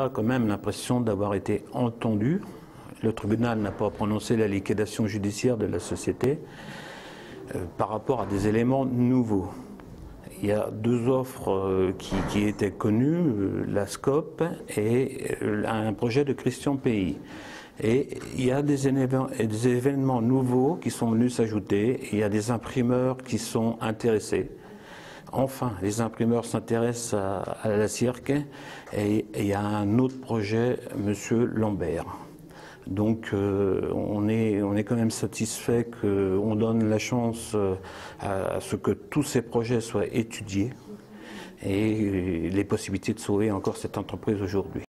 a quand même l'impression d'avoir été entendu. Le tribunal n'a pas prononcé la liquidation judiciaire de la société par rapport à des éléments nouveaux. Il y a deux offres qui étaient connues, la SCOP et un projet de Christian Pays. Et il y a des événements nouveaux qui sont venus s'ajouter. Il y a des imprimeurs qui sont intéressés. Enfin, les imprimeurs s'intéressent à la CIRC et il y a un autre projet, Monsieur Lambert. Donc on est quand même satisfait qu'on donne la chance à ce que tous ces projets soient étudiés et les possibilités de sauver encore cette entreprise aujourd'hui.